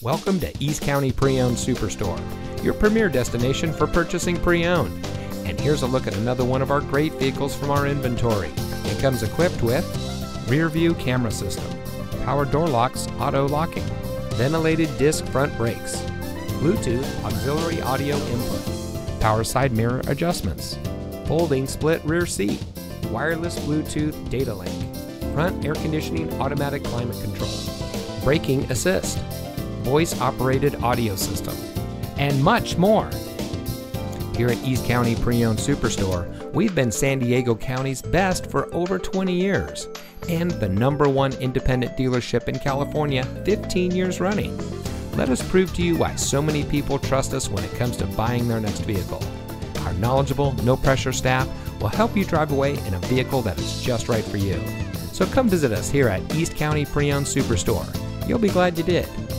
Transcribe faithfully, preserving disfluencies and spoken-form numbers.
Welcome to East County Pre-Owned Superstore, your premier destination for purchasing pre-owned. And here's a look at another one of our great vehicles from our inventory. It comes equipped with rear view camera system, power door locks auto locking, ventilated disc front brakes, Bluetooth auxiliary audio input, power side mirror adjustments, folding split rear seat, wireless Bluetooth data link, front air conditioning automatic climate control, braking assist, voice-operated audio system, and much more. Here at East County Pre-Owned Superstore, we've been San Diego County's best for over twenty years and the number one independent dealership in California fifteen years running. Let us prove to you why so many people trust us when it comes to buying their next vehicle. Our knowledgeable, no-pressure staff will help you drive away in a vehicle that is just right for you. So come visit us here at East County Pre-Owned Superstore. You'll be glad you did.